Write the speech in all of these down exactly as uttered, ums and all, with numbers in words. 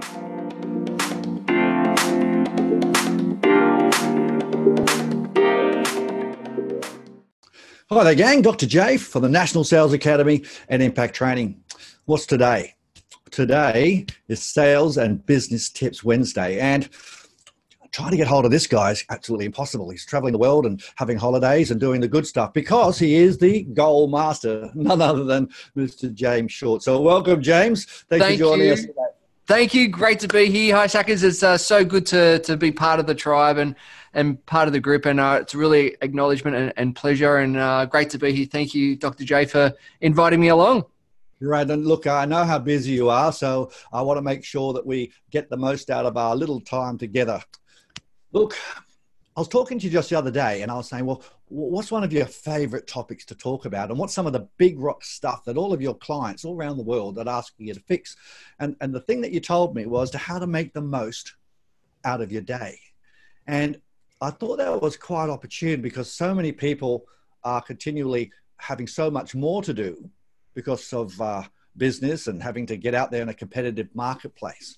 Hi there, gang. Doctor J for the National Sales Academy and Impact Training. What's today? Today is Sales and Business Tips Wednesday, and trying to get hold of this guy is absolutely impossible. He's traveling the world and having holidays and doing the good stuff because he is the goal master, none other than Mister James Short. So welcome, James. Thanks Thank for joining you. us today. Thank you. Great to be here. Hi, Sackers. It's uh, so good to to be part of the tribe and and part of the group. And uh, it's really acknowledgement and, and pleasure and uh, great to be here. Thank you, Doctor J, for inviting me along. Right. And look, I know how busy you are, so I want to make sure that we get the most out of our little time together. Look, I was talking to you just the other day and I was saying, well, what's one of your favorite topics to talk about? And what's some of the big rock stuff that all of your clients all around the world are asking you to fix? And, and the thing that you told me was to how to make the most out of your day. And I thought that was quite opportune because so many people are continually having so much more to do because of uh, business and having to get out there in a competitive marketplace.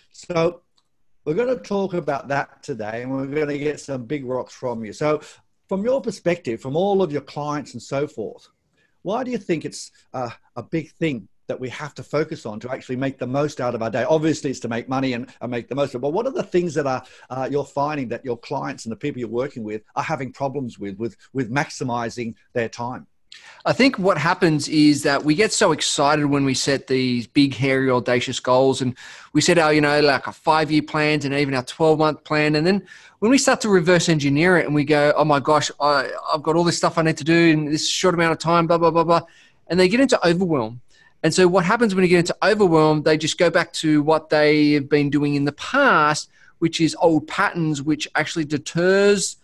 So we're going to talk about that today, and we're going to get some big rocks from you. So from your perspective, from all of your clients and so forth, why do you think it's uh, a big thing that we have to focus on to actually make the most out of our day? Obviously, it's to make money and, and make the most of it. But what are the things that are uh, you're finding that your clients and the people you're working with are having problems with, with, with maximizing their time? I think what happens is that we get so excited when we set these big, hairy, audacious goals, and we set our, you know, like a five-year plans and even our twelve-month plan. And then when we start to reverse engineer it and we go, oh my gosh, I, I've got all this stuff I need to do in this short amount of time, blah, blah, blah, blah. And they get into overwhelm. And so what happens when you get into overwhelm, they just go back to what they have been doing in the past, which is old patterns, which actually deters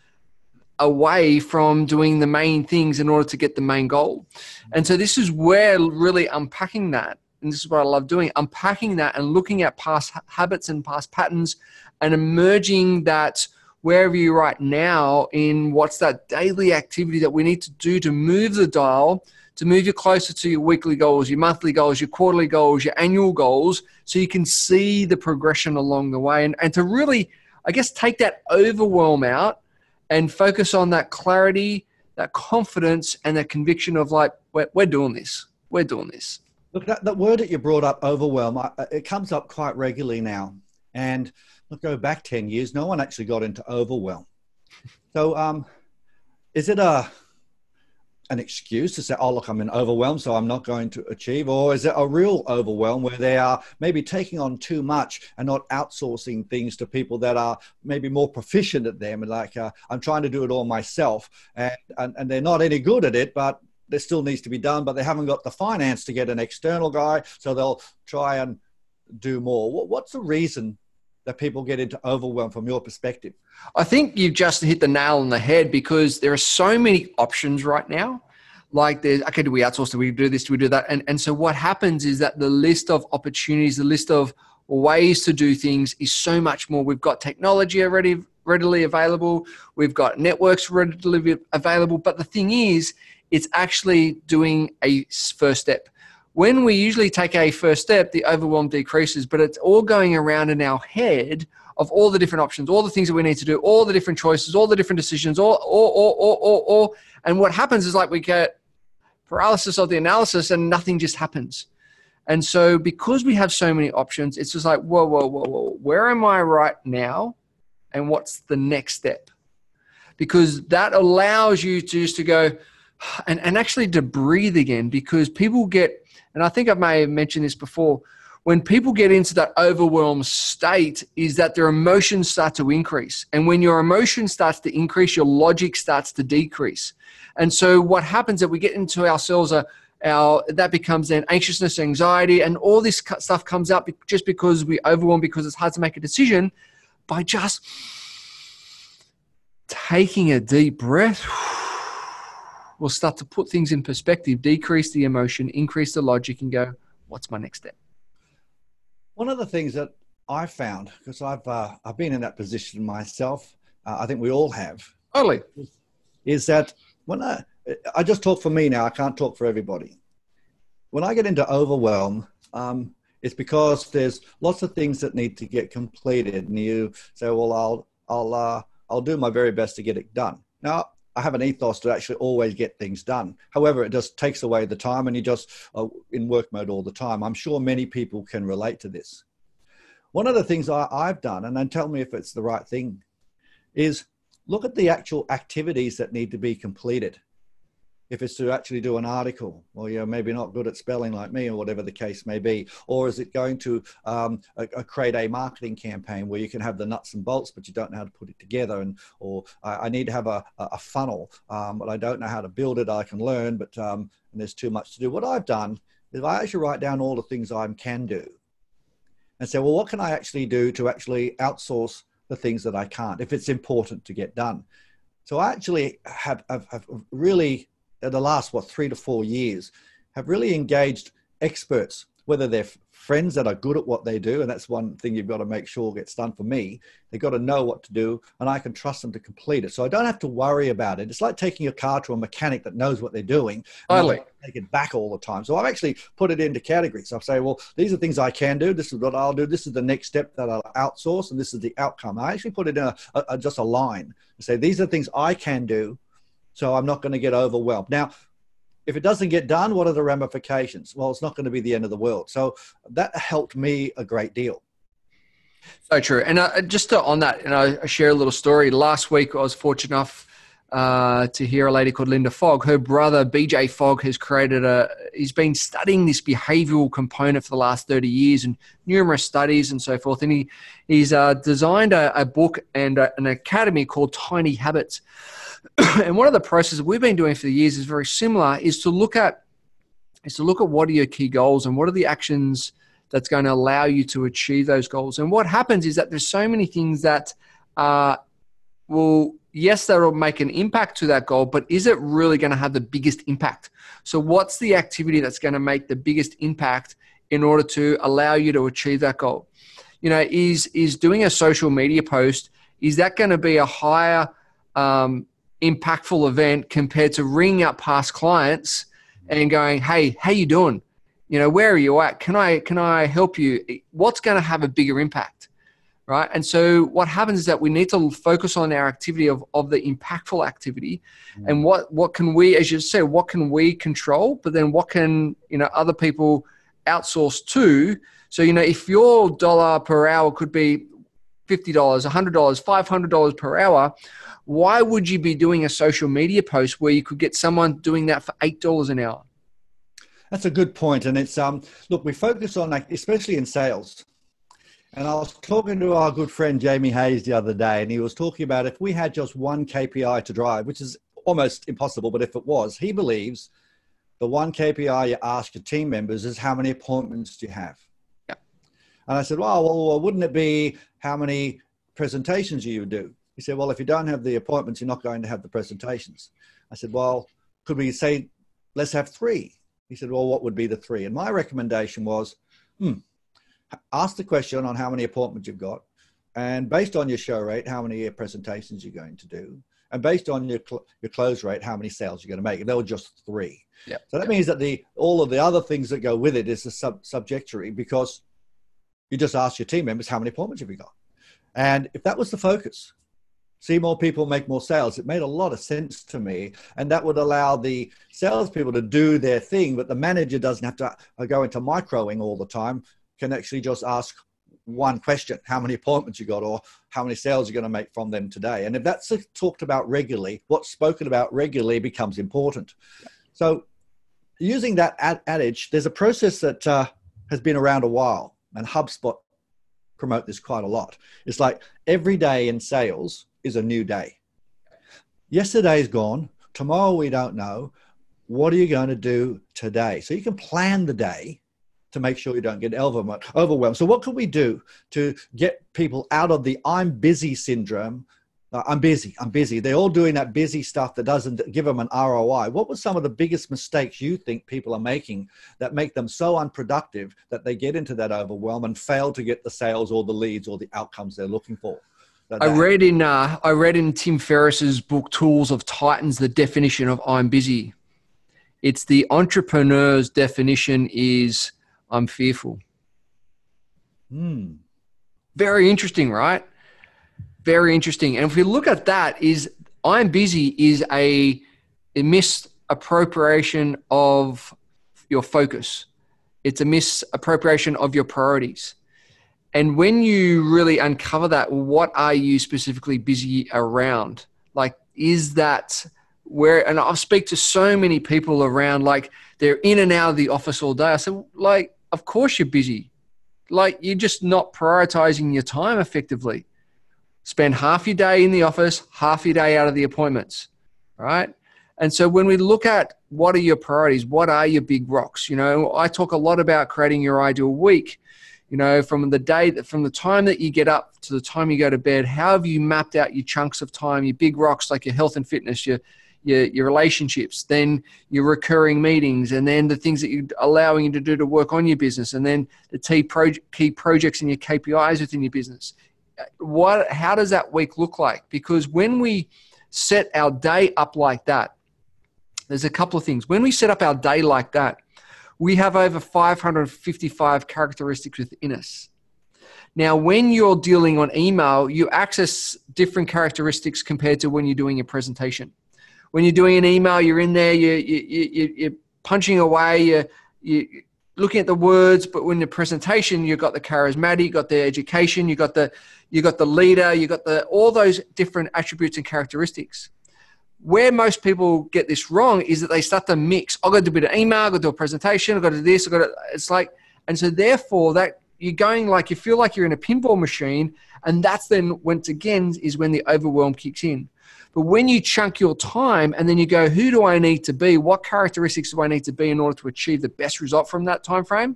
away from doing the main things in order to get the main goal. And so this is where really unpacking that, and this is what I love doing, unpacking that and looking at past habits and past patterns and emerging that wherever you're right now in what's that daily activity that we need to do to move the dial, to move you closer to your weekly goals, your monthly goals, your quarterly goals, your annual goals, so you can see the progression along the way and, and to really, I guess, take that overwhelm out and focus on that clarity, that confidence, and that conviction of like, we're, we're doing this. We're doing this. Look, that, that word that you brought up, overwhelm, I, it comes up quite regularly now. And look, go back ten years, no one actually got into overwhelm. So um, is it a an excuse to say, oh, look, I'm in overwhelm, so I'm not going to achieve? Or is it a real overwhelm where they are maybe taking on too much and not outsourcing things to people that are maybe more proficient at them? And like, uh, I'm trying to do it all myself, and, and, and they're not any good at it, but there still needs to be done, but they haven't got the finance to get an external guy, so they'll try and do more. What's the reason that people get into overwhelm from your perspective? I think you've just hit the nail on the head because there are so many options right now. Like there's, okay, do we outsource? Do we do this? Do we do that? And, and so what happens is that the list of opportunities, the list of ways to do things is so much more. We've got technology already readily available. We've got networks readily available. But the thing is, it's actually doing a first step. When we usually take a first step, the overwhelm decreases, but it's all going around in our head of all the different options, all the things that we need to do, all the different choices, all the different decisions, all, all, all, all, all, all. And what happens is like we get paralysis of the analysis and nothing just happens. And so because we have so many options, it's just like, whoa, whoa, whoa, whoa, where am I right now? And what's the next step? Because that allows you to just to go and, and actually to breathe again, because people get, and I think I may have mentioned this before, when people get into that overwhelmed state is that their emotions start to increase. And when your emotion starts to increase, your logic starts to decrease. And so what happens is that we get into ourselves, uh, our, that becomes then anxiousness, anxiety, and all this stuff comes up just because we overwhelm, because it's hard to make a decision. By just taking a deep breath, we'll start to put things in perspective, decrease the emotion, increase the logic, and go, what's my next step? One of the things that I found, because I've uh, I've been in that position myself, uh, I think we all have, Totally. is that when I, I just talk for me now, I can't talk for everybody. When I get into overwhelm, um, It's because there's lots of things that need to get completed, and you say, well, I'll, I'll, uh, I'll do my very best to get it done. Now, I have an ethos to actually always get things done. However, it just takes away the time, and you just are in work mode all the time. I'm sure many people can relate to this. One of the things I, I've done, and then tell me if it's the right thing, is look at the actual activities that need to be completed. If it's to actually do an article, or you're maybe not good at spelling like me, or whatever the case may be, or is it going to um, a, a create a marketing campaign where you can have the nuts and bolts, but you don't know how to put it together, and or I, I need to have a, a funnel, um, but I don't know how to build it. I can learn, but um, and there's too much to do. What I've done is I actually write down all the things I can do, and say, well, what can I actually do to actually outsource the things that I can't, if it's important to get done. So I actually have, have, have really, in the last, what, three to four years, have really engaged experts, whether they're friends that are good at what they do, and that's one thing you've got to make sure gets done for me. They've got to know what to do, and I can trust them to complete it. So I don't have to worry about it. It's like taking your car to a mechanic that knows what they're doing. Totally. Take it back all the time. So I've actually put it into categories. I'll say, well, these are things I can do. This is what I'll do. This is the next step that I'll outsource, and this is the outcome. I actually put it in a, a, a just a line and say, these are things I can do, so I'm not going to get overwhelmed. Now, if it doesn't get done, what are the ramifications? Well, it's not going to be the end of the world. So that helped me a great deal. So true. And uh, just to, on that, and I, I share a little story. Last week, I was fortunate enough uh, to hear a lady called Linda Fogg. Her brother, B J Fogg, has created a, he's been studying this behavioral component for the last thirty years and numerous studies and so forth. And he, he's uh, designed a, a book and a, an academy called Tiny Habits. And one of the processes we've been doing for the years is very similar, is to look at, is to look at what are your key goals and what are the actions that's going to allow you to achieve those goals. And what happens is that there's so many things that uh, will, yes, that'll make an impact to that goal, but is it really going to have the biggest impact? So what's the activity that's going to make the biggest impact in order to allow you to achieve that goal? You know, is, is doing a social media post, is that going to be a higher um, impactful event compared to ringing up past clients and going, hey, how you doing? You know, where are you at? Can I, can I help you? What's going to have a bigger impact, right? And so what happens is that we need to focus on our activity of, of the impactful activity, mm. and what, what can we, as you said, what can we control, but then what can, you know, other people outsource to? So, you know, if your dollar per hour could be fifty dollars, one hundred dollars, five hundred dollars per hour, why would you be doing a social media post where you could get someone doing that for eight dollars an hour? That's a good point. And it's, um, look, we focus on that, especially in sales. And I was talking to our good friend, Jamie Hayes, the other day, and he was talking about if we had just one K P I to drive, which is almost impossible, but if it was, he believes the one K P I you ask your team members is how many appointments do you have? Yeah. And I said, well, well, wouldn't it be how many presentations you do? He said, well, if you don't have the appointments, you're not going to have the presentations. I said, well, could we say, let's have three? He said, well, what would be the three? And my recommendation was, hmm, ask the question on how many appointments you've got, and based on your show rate, how many presentations you're going to do, and based on your cl- your close rate, how many sales you're going to make. And they were just three. Yeah. So that yeah. means that the all of the other things that go with it is a sub subjectory, because you just ask your team members how many appointments have you got. And if that was the focus, see more people, make more sales, it made a lot of sense to me. And that would allow the salespeople to do their thing, but the manager doesn't have to go into microing all the time, can actually just ask one question, how many appointments you got, or how many sales you're going to make from them today. And if that's talked about regularly, what's spoken about regularly becomes important. So using that ad adage, there's a process that uh, has been around a while, and HubSpot promote this quite a lot. It's like every day in sales is a new day. Yesterday's gone. Tomorrow we don't know. What are you going to do today? So you can plan the day to make sure you don't get overwhelmed. So what can we do to get people out of the I'm busy syndrome? Uh, I'm busy, I'm busy. They're all doing that busy stuff that doesn't give them an R O I. What were some of the biggest mistakes you think people are making that make them so unproductive that they get into that overwhelm and fail to get the sales or the leads or the outcomes they're looking for? I read in uh, I read in Tim Ferriss's book Tools of Titans the definition of I'm busy. It's the entrepreneur's definition is I'm fearful. Hmm. Very interesting, right? Very interesting. And if we look at that, is I'm busy is a, a misappropriation of your focus. It's a misappropriation of your priorities. And when you really uncover that, what are you specifically busy around? Like, is that where, and I speak to so many people around, like they're in and out of the office all day. I said, like, of course you're busy. Like, you're just not prioritizing your time effectively. Spend half your day in the office, half your day out of the appointments, right? And so when we look at what are your priorities, what are your big rocks? You know, I talk a lot about creating your ideal week. You know, from the day that, from the time that you get up to the time you go to bed, how have you mapped out your chunks of time, your big rocks like your health and fitness, your your, your relationships, then your recurring meetings, and then the things that you're allowing you to do to work on your business, and then the key, pro- key projects and your K P Is within your business. What, how does that week look like? Because when we set our day up like that, there's a couple of things. When we set up our day like that, we have over five hundred fifty-five characteristics within us. Now, when you're dealing on email, you access different characteristics compared to when you're doing a presentation. When you're doing an email, you're in there, you, you, you, you're punching away, you're, you're looking at the words, but when the presentation, you've got the charismatic, you've got the education, you've got the, you got the leader, you've got the, all those different attributes and characteristics. Where most people get this wrong is that they start to mix. I've got to do a bit of email, I've got to do a presentation, I've got to do this, I've got to, it's like, and so therefore that you're going like, you feel like you're in a pinball machine, and that's then, once again, is when the overwhelm kicks in. But when you chunk your time and then you go, who do I need to be? What characteristics do I need to be in order to achieve the best result from that time frame?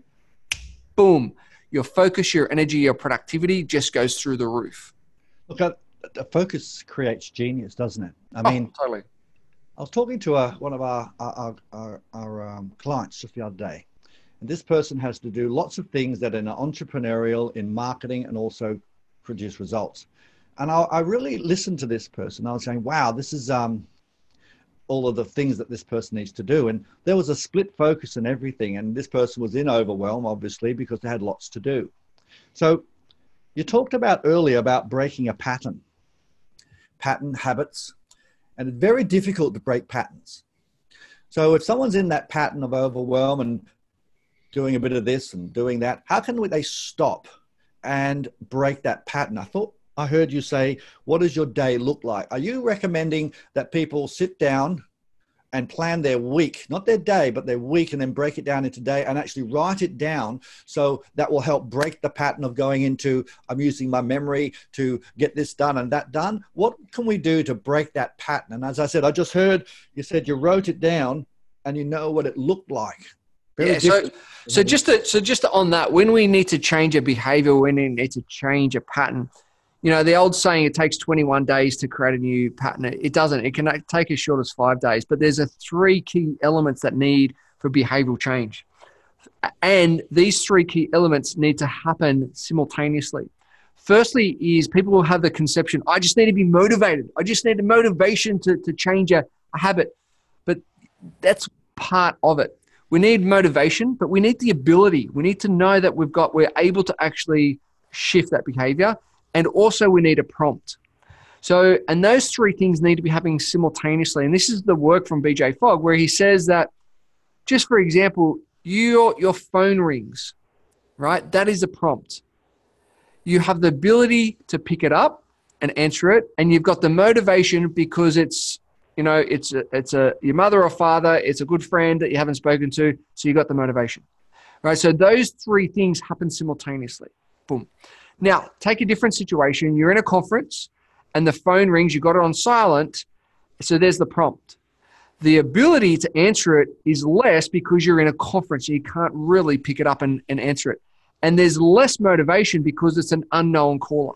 Boom. Your focus, your energy, your productivity just goes through the roof. Look, uh, focus creates genius, doesn't it? I Oh, mean, totally. I was talking to a, one of our, our, our, our um, clients just the other day. And this person has to do lots of things that are entrepreneurial, in marketing, and also produce results. And I, I really listened to this person. I was saying, wow, this is um, all of the things that this person needs to do. And there was a split focus and everything. And this person was in overwhelm, obviously, because they had lots to do. So you talked about earlier about breaking a pattern, pattern habits, and it's very difficult to break patterns. So if someone's in that pattern of overwhelm and doing a bit of this and doing that, how can they stop and break that pattern? I thought I heard you say, what does your day look like? Are you recommending that people sit down and plan their week, not their day, but their week, and then break it down into day and actually write it down, so that will help break the pattern of going into, I'm using my memory to get this done and that done? What can we do to break that pattern? And as I said, I just heard you said you wrote it down and you know what it looked like. Very yeah, so, so just to, so just on that, when we need to change a behavior, when we need to change a pattern, you know, the old saying, it takes twenty-one days to create a new pattern. It doesn't. It can take as short as five days. But there's a three key elements that need for behavioral change. And these three key elements need to happen simultaneously. Firstly is people will have the conception, I just need to be motivated. I just need the motivation to, to change a, a habit. But that's part of it. We need motivation, but we need the ability. We need to know that we've got, we're able to actually shift that behavior. And also we need a prompt. So, and those three things need to be happening simultaneously. And this is the work from B J Fogg, where he says that, just for example, your, your phone rings, right? That is a prompt. You have the ability to pick it up and answer it. And you've got the motivation because it's, you know, it's a, it's a, your mother or father, it's a good friend that you haven't spoken to. So you got the motivation, right? So those three things happen simultaneously. Boom. Now, take a different situation. You're in a conference and the phone rings. You got it on silent. So there's the prompt. The ability to answer it is less because you're in a conference. You can't really pick it up and, and answer it. And there's less motivation because it's an unknown caller.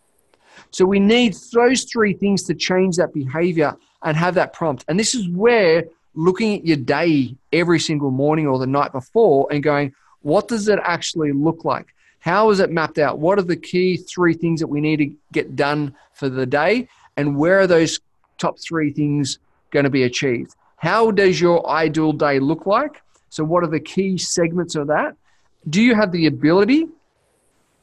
So we need those three things to change that behavior and have that prompt. And this is where looking at your day every single morning or the night before and going, what does it actually look like? How is it mapped out? What are the key three things that we need to get done for the day? And where are those top three things going to be achieved? How does your ideal day look like? So what are the key segments of that? Do you have the ability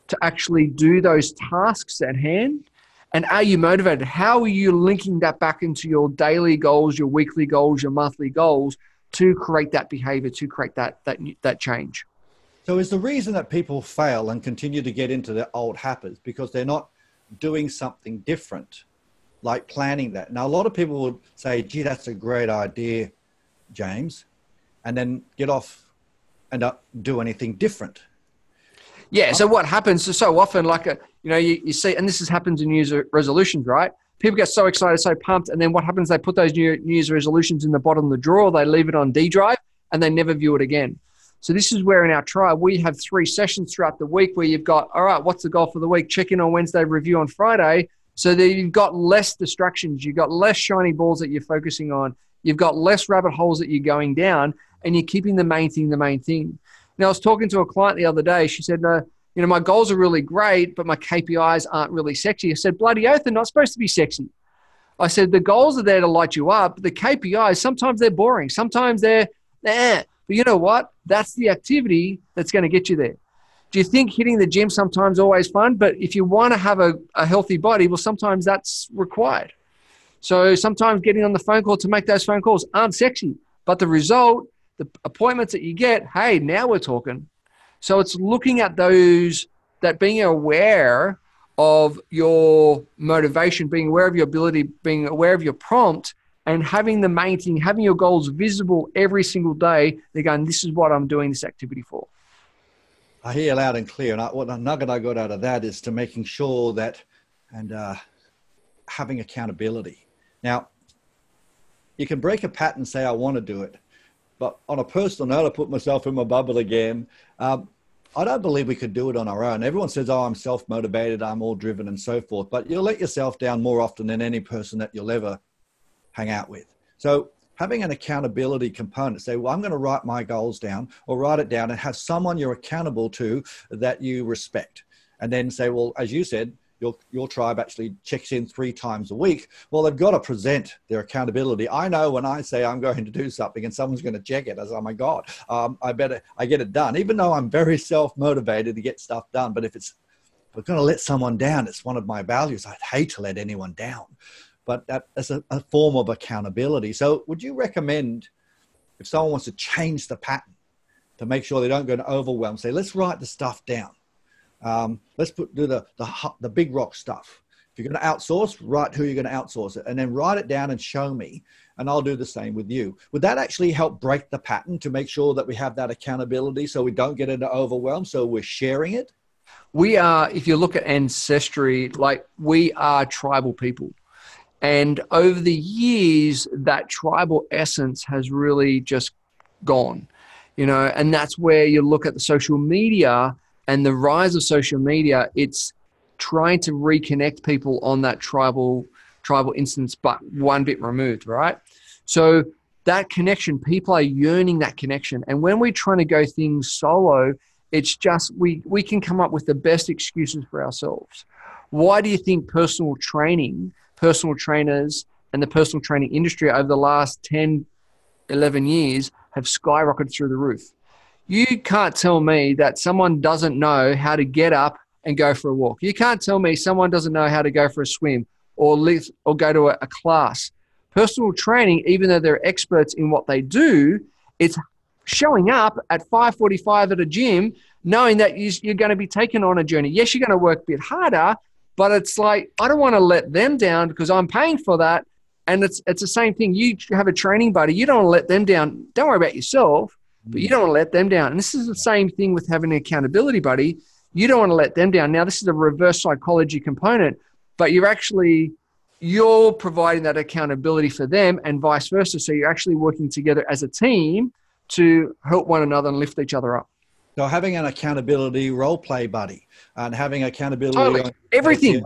to actually do those tasks at hand? And are you motivated? How are you linking that back into your daily goals, your weekly goals, your monthly goals to create that behavior, to create that, that, that change? So is the reason that people fail and continue to get into their old habits because they're not doing something different, like planning that? Now, a lot of people would say, gee, that's a great idea, James, and then get off and not do anything different. Yeah. So what happens is so often, like, a, you know, you, you see, and this is, happens in New Year's resolutions, right? People get so excited, so pumped. And then what happens? They put those New Year's resolutions in the bottom of the drawer. They leave it on D drive and they never view it again. So this is where in our tribe, we have three sessions throughout the week where you've got, all right, what's the goal for the week? Check in on Wednesday, review on Friday. So that you've got less distractions. You've got less shiny balls that you're focusing on. You've got less rabbit holes that you're going down, and you're keeping the main thing the main thing. Now, I was talking to a client the other day. She said, no, you know, my goals are really great, but my K P Is aren't really sexy. I said, bloody oath, they're not supposed to be sexy. I said, the goals are there to light you up. The K P Is, sometimes they're boring. Sometimes they're, eh. But you know what? That's the activity that's going to get you there. Do you think hitting the gym sometimes always fun? But if you want to have a, a healthy body, well, sometimes that's required. So sometimes getting on the phone call to make those phone calls aren't sexy. But the result, the appointments that you get, hey, now we're talking. So it's looking at those, that being aware of your motivation, being aware of your ability, being aware of your prompt, and having the main thing, having your goals visible every single day. They're going, this is what I'm doing this activity for. I hear loud and clear. And I, what a nugget I got out of that is to making sure that, and uh, having accountability. Now, you can break a pattern and say, I want to do it. But on a personal note, I put myself in my bubble again. Um, I don't believe we could do it on our own. Everyone says, oh, I'm self-motivated, I'm all driven and so forth. But you'll let yourself down more often than any person that you'll ever hang out with. So having an accountability component, say, well, I'm going to write my goals down, or write it down and have someone you're accountable to that you respect. And then say, well, as you said, your, your tribe actually checks in three times a week. Well, they've got to present their accountability. I know when I say I'm going to do something and someone's going to check it, I say, oh my God, um, I better, I get it done, even though I'm very self-motivated to get stuff done. But if it's, if we're going to let someone down, it's one of my values. I'd hate to let anyone down. But that is a, a form of accountability. So would you recommend, if someone wants to change the pattern to make sure they don't go to overwhelm, say, let's write the stuff down. Um, let's put, do the, the, the big rock stuff. If you're going to outsource, write who you're going to outsource it, and then write it down and show me, and I'll do the same with you. Would that actually help break the pattern to make sure that we have that accountability so we don't get into overwhelm, so we're sharing it? We are, if you look at ancestry, like we are tribal people. And over the years, that tribal essence has really just gone, you know, and that's where you look at the social media and the rise of social media. It's trying to reconnect people on that tribal, tribal instance, but one bit removed, right? So that connection, people are yearning that connection. And when we're trying to go things solo, it's just, we, we can come up with the best excuses for ourselves. Why do you think personal training, personal trainers and the personal training industry over the last ten, eleven years have skyrocketed through the roof? You can't tell me that someone doesn't know how to get up and go for a walk. You can't tell me someone doesn't know how to go for a swim or lift or go to a, a class. Personal training, even though they're experts in what they do, it's showing up at five forty-five at a gym, knowing that you're going to be taken on a journey. Yes, you're going to work a bit harder, but it's like, I don't want to let them down because I'm paying for that. And it's it's the same thing. You have a training buddy. You don't want to let them down. Don't worry about yourself, but you don't want to let them down. And this is the same thing with having an accountability buddy. You don't want to let them down. Now, this is a reverse psychology component, but you're actually, you're providing that accountability for them and vice versa. So you're actually working together as a team to help one another and lift each other up. So having an accountability role play buddy and having accountability totally. on everything,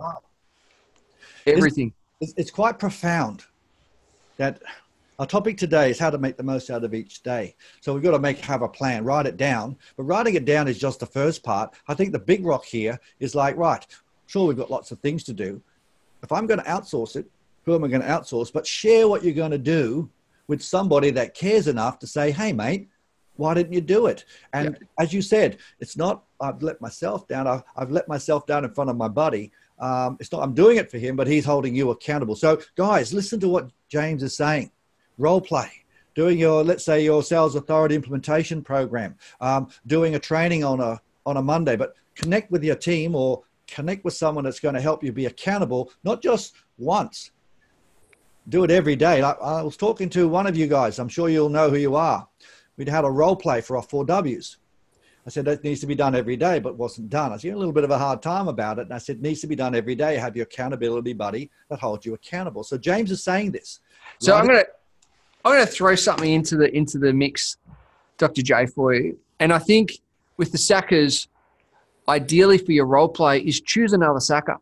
everything. It's, it's quite profound that our topic today is how to make the most out of each day. So we've got to make, have a plan, write it down, but writing it down is just the first part. I think the big rock here is like, right, sure, we've got lots of things to do. If I'm going to outsource it, who am I going to outsource? But share what you're going to do with somebody that cares enough to say, hey, mate, why didn't you do it? And Yeah. as you said, it's not, I've let myself down. I've, I've let myself down in front of my buddy. Um, it's not, I'm doing it for him, but he's holding you accountable. So guys, listen to what James is saying. Role play, doing your, let's say your sales authority implementation program, um, doing a training on a, on a Monday, but connect with your team or connect with someone that's going to help you be accountable, not just once. Do it every day. I, I was talking to one of you guys. I'm sure you'll know who you are. We'd had a role play for our four W's. I said, that needs to be done every day, but wasn't done. I said, a little bit of a hard time about it. And I said, it needs to be done every day. Have your accountability buddy that holds you accountable. So James is saying this. So right? I'm going to, I'm going to throw something into the, into the mix, Doctor J, for you. And I think with the Sackers, ideally for your role play is choose another Sacker,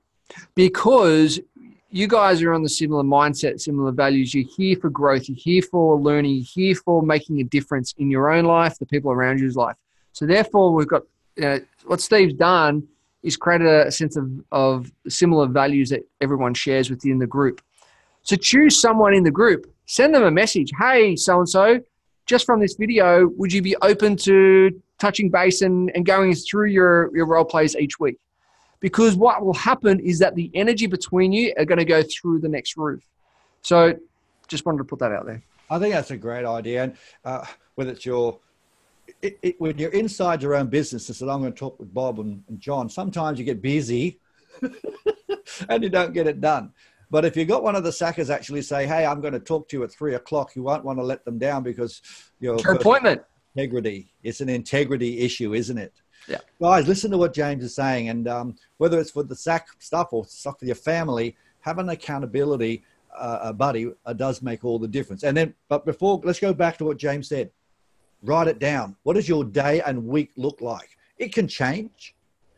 because you guys are on the similar mindset, similar values. You're here for growth. You're here for learning. You're here for making a difference in your own life, the people around you's life. So therefore, we've got, you know, what Steve's done is created a sense of, of similar values that everyone shares within the group. So choose someone in the group, send them a message. Hey, so-and-so, just from this video, would you be open to touching base and, and going through your, your role plays each week? Because what will happen is that the energy between you are going to go through the next roof. So just wanted to put that out there. I think that's a great idea. And uh, whether it's your, it, it, when you're inside your own business, this is I'm going to talk with Bob and, and John, sometimes you get busy and you don't get it done. But if you got one of the Sackers actually say, hey, I'm going to talk to you at three o'clock, you won't want to let them down because your appointment. Integrity. It's an integrity issue, isn't it? Yeah. Guys, listen to what James is saying. And um, whether it's for the sack stuff or stuff for your family, having accountability uh, a buddy uh, does make all the difference. And then, but before, let's go back to what James said. Write it down. What does your day and week look like? It can change,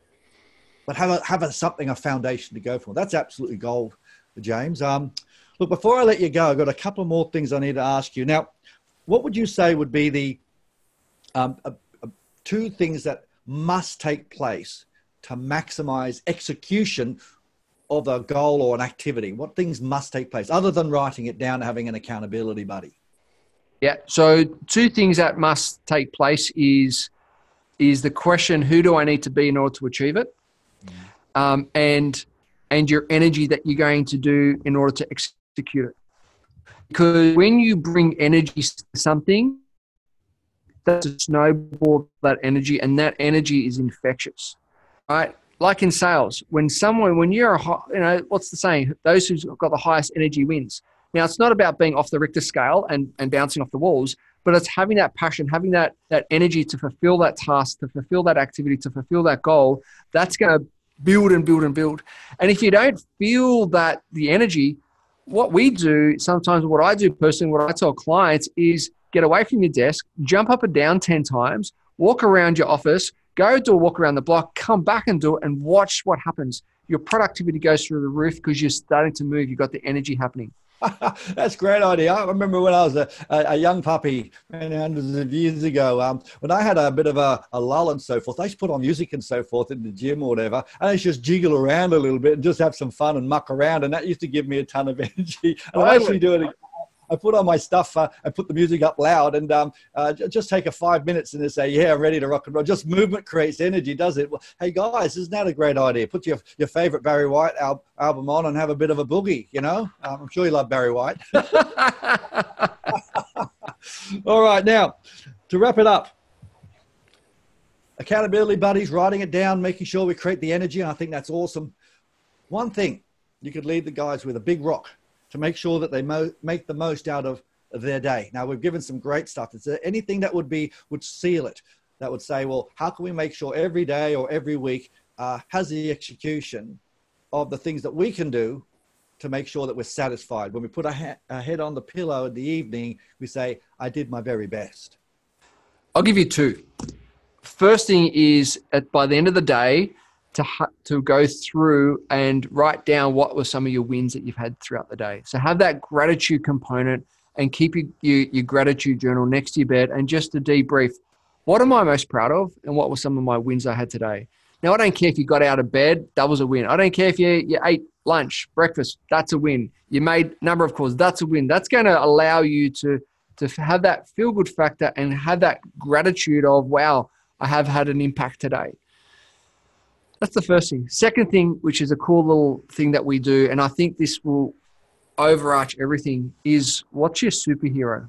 but have a, have a, something, a foundation to go for. That's absolutely gold, James. Um, look, before I let you go, I've got a couple more things I need to ask you. Now, what would you say would be the um, uh, uh, two things that must take place to maximize execution of a goal or an activity? What things must take place other than writing it down and having an accountability buddy? Yeah. So two things that must take place is, is the question, who do I need to be in order to achieve it? Mm. Um, and, and your energy that you're going to do in order to execute it. Because when you bring energy to something, that's a snowball of that energy, and that energy is infectious, right? Like in sales, when someone, when you're, a, you know, what's the saying? Those who've got the highest energy wins. Now, it's not about being off the Richter scale and, and bouncing off the walls, but it's having that passion, having that, that energy to fulfill that task, to fulfill that activity, to fulfill that goal. That's going to build and build and build. And if you don't feel that, the energy, what we do, sometimes what I do personally, what I tell clients is, get away from your desk, jump up and down ten times, walk around your office, go do a walk around the block, come back and do it, and watch what happens. Your productivity goes through the roof because you're starting to move. You've got the energy happening. That's a great idea. I remember when I was a, a young puppy many hundreds of years ago, um, when I had a bit of a, a lull and so forth, I used to put on music and so forth in the gym or whatever, and I used to just jiggle around a little bit and just have some fun and muck around, and that used to give me a ton of energy. And I actually do it again. I put on my stuff, uh, I put the music up loud, and um, uh, just take a five minutes and then say, yeah, I'm ready to rock and roll. Just movement creates energy, does it? Well, hey, guys, isn't that a great idea? Put your, your favorite Barry White al- album on and have a bit of a boogie, you know? Um, I'm sure you love Barry White. All right, now, to wrap it up, accountability buddies, writing it down, making sure we create the energy, and I think that's awesome. One thing, you could leave the guys with a big rock to make sure that they mo- make the most out of their day. Now, we've given some great stuff. Is there anything that would be, would seal it, that would say, well, how can we make sure every day or every week uh, has the execution of the things that we can do to make sure that we're satisfied? When we put our, ha- our head on the pillow in the evening, we say, I did my very best. I'll give you two. First thing is, at, by the end of the day, to to go through and write down what were some of your wins that you've had throughout the day. So have that gratitude component and keep your, your, your gratitude journal next to your bed, and just to debrief, what am I most proud of and what were some of my wins I had today? Now, I don't care if you got out of bed, that was a win. I don't care if you, you ate lunch, breakfast, that's a win. You made a number of calls, that's a win. That's going to allow you to to have that feel good factor and have that gratitude of, wow, I have had an impact today. That's the first thing. Second thing, which is a cool little thing that we do, and I think this will overarch everything, is what's your superhero?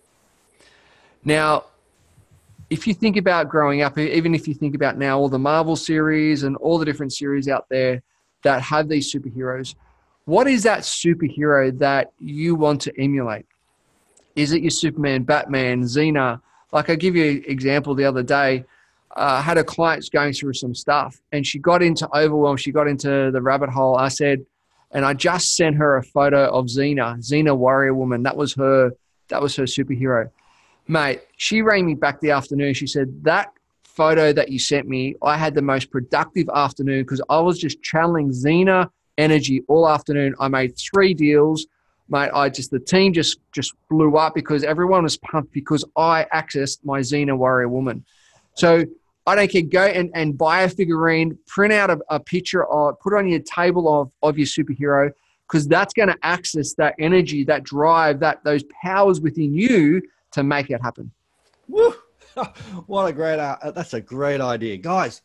Now, if you think about growing up, even if you think about now all the Marvel series and all the different series out there that have these superheroes, what is that superhero that you want to emulate? Is it your Superman, Batman, Xena? Like I give you an example the other day. I uh, had a client going through some stuff and she got into overwhelm. She got into the rabbit hole. I said, and I just sent her a photo of Xena, Xena Warrior Woman. That was her, that was her superhero. Mate, she rang me back the afternoon. She said, that photo that you sent me, I had the most productive afternoon because I was just channeling Xena energy all afternoon. I made three deals. Mate, I just, the team just, just blew up because everyone was pumped because I accessed my Xena Warrior Woman. So I don't care, go and, and buy a figurine, print out a, a picture, or put it on your table of, of your superhero, because that's going to access that energy, that drive, that those powers within you to make it happen. Woo! What a great, uh, that's a great idea. Guys,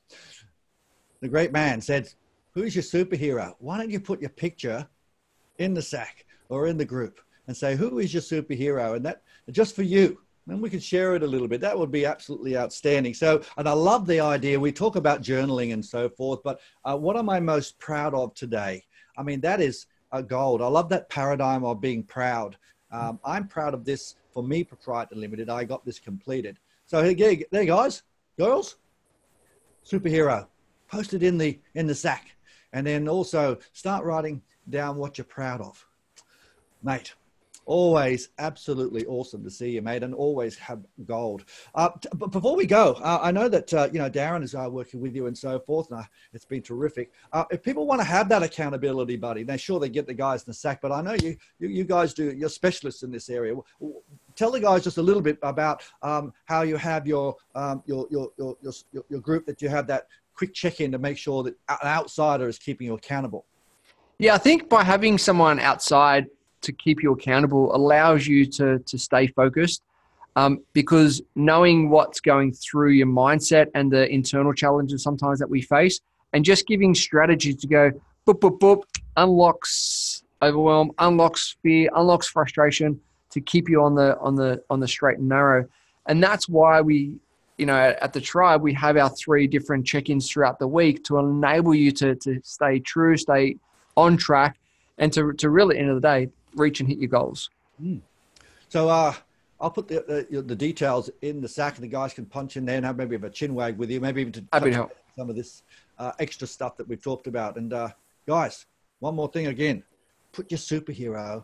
the great man said, who's your superhero? Why don't you put your picture in the sack or in the group and say, who is your superhero? And that just for you. And we can share it a little bit. That would be absolutely outstanding. So, and I love the idea. We talk about journaling and so forth, but uh, what am I most proud of today? I mean, that is a gold. I love that paradigm of being proud. Um, I'm proud of this for me, Proprietary Limited. I got this completed. So here, there you guys, girls, superhero, post it in the, in the sack. And then also start writing down what you're proud of. Mate, always absolutely awesome to see you, mate, and always have gold. Uh, but before we go, uh, I know that, uh, you know, Darren is uh, working with you and so forth, and uh, it's been terrific. Uh, if people want to have that accountability buddy, they're sure they get the guys in the sack, but I know you, you, you guys do, you're specialists in this area. Tell the guys just a little bit about um, how you have your, um, your, your, your, your, your group, that you have that quick check-in to make sure that an outsider is keeping you accountable. Yeah, I think by having someone outside to keep you accountable allows you to, to stay focused, um, because knowing what's going through your mindset and the internal challenges sometimes that we face, and just giving strategies to go, boop, boop, boop, unlocks overwhelm, unlocks fear, unlocks frustration to keep you on the, on the, on the straight and narrow. And that's why we, you know, at the tribe, we have our three different check-ins throughout the week to enable you to, to stay true, stay on track, and to, to really, at the end of the day, reach and hit your goals. Mm. So uh, I'll put the, the the details in the sack, and the guys can punch in there and have maybe a chin wag with you, maybe even to touch on some of this uh, extra stuff that we've talked about. And uh, guys, one more thing again, put your superhero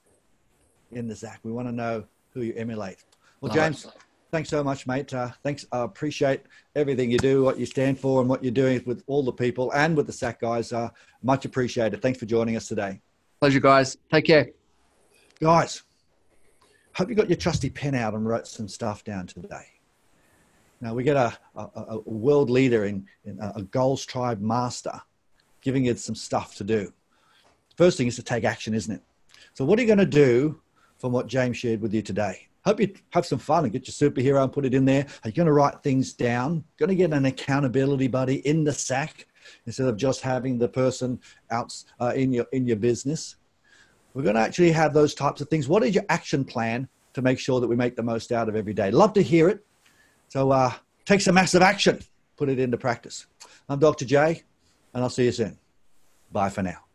in the sack. We want to know who you emulate. Well, James, thanks so much, mate. Uh, thanks. I uh, appreciate everything you do, what you stand for, and what you're doing with all the people and with the sack guys. Uh, much appreciated. Thanks for joining us today. Pleasure, guys. Take care. Guys, hope you got your trusty pen out and wrote some stuff down today. Now, we get a, a, a world leader in, in a Goals Tribe master giving it some stuff to do. First thing is to take action, isn't it? So what are you going to do from what James shared with you today? Hope you have some fun and get your superhero and put it in there. Are you going to write things down? Going to get an accountability buddy in the sack instead of just having the person out uh, in your in your business? We're going to actually have those types of things. What is your action plan to make sure that we make the most out of every day? Love to hear it. So uh, take some massive action. Put it into practice. I'm Doctor J, and I'll see you soon. Bye for now.